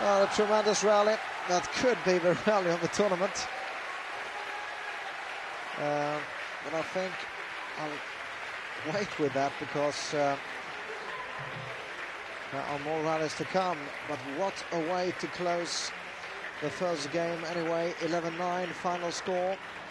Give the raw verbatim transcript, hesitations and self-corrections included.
Oh, a tremendous rally. That could be the rally of the tournament. Uh, but I think I'll wait with that because uh, there are more rallies to come. But what a way to close the first game anyway. eleven nine final score.